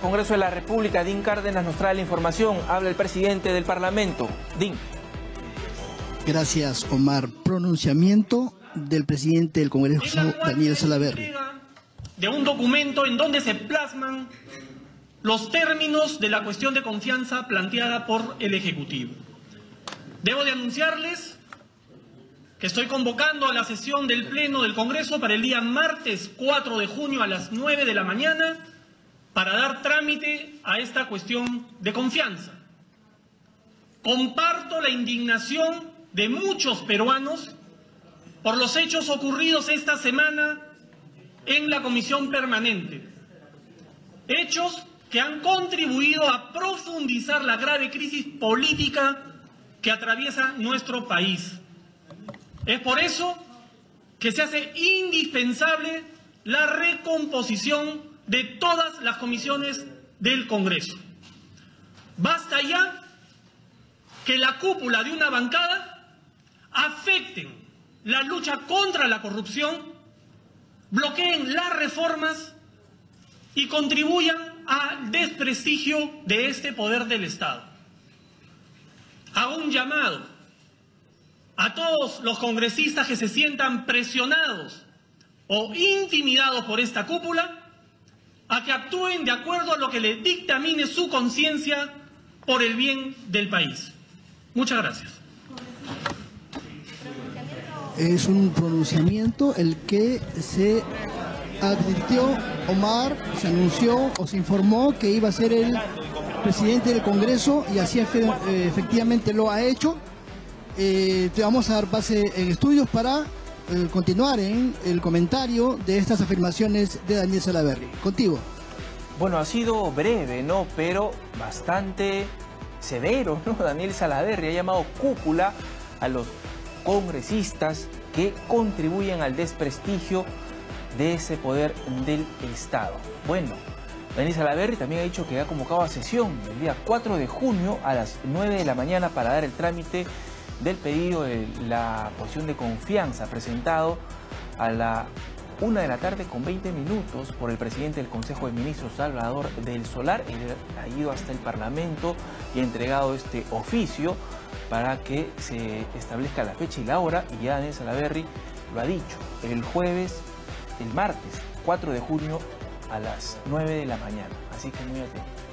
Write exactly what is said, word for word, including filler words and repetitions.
Congreso de la República, Dean Cárdenas, nos trae la información. Habla el presidente del Parlamento. Dean. Gracias, Omar. Pronunciamiento del presidente del Congreso, Daniel Salaverry. De un documento en donde se plasman los términos de la cuestión de confianza planteada por el Ejecutivo. Debo de anunciarles que estoy convocando a la sesión del Pleno del Congreso para el día martes cuatro de junio a las nueve de la mañana para dar trámite a esta cuestión de confianza. Comparto la indignación de muchos peruanos por los hechos ocurridos esta semana en la Comisión Permanente. Hechos que han contribuido a profundizar la grave crisis política que atraviesa nuestro país. Es por eso que se hace indispensable la recomposición de todas las comisiones del Congreso. Basta ya que la cúpula de una bancada afecten la lucha contra la corrupción, bloqueen las reformas y contribuyan al desprestigio de este poder del Estado. Hago un llamado a todos los congresistas que se sientan presionados o intimidados por esta cúpula a que actúen de acuerdo a lo que le dictamine su conciencia por el bien del país. Muchas gracias. Es un pronunciamiento el que se advirtió, Omar, se anunció o se informó que iba a ser el presidente del Congreso y así efe, eh, efectivamente lo ha hecho. Eh, te vamos a dar base en estudios para eh, continuar en el comentario de estas afirmaciones de Daniel Salaverry. Contigo. Bueno, ha sido breve, ¿no? Pero bastante severo, ¿no? Daniel Salaverry ha llamado cúpula a los congresistas que contribuyen al desprestigio de ese poder del Estado. Bueno, Daniel Salaverry también ha dicho que ha convocado a sesión el día cuatro de junio a las nueve de la mañana para dar el trámite del pedido de la moción de confianza presentado a la una de la tarde con veinte minutos por el presidente del Consejo de Ministros, Salvador del Solar. Él ha ido hasta el Parlamento y ha entregado este oficio para que se establezca la fecha y la hora, y ya Daniel Salaverry lo ha dicho, el jueves, el martes cuatro de junio a las nueve de la mañana, así que muy atentos.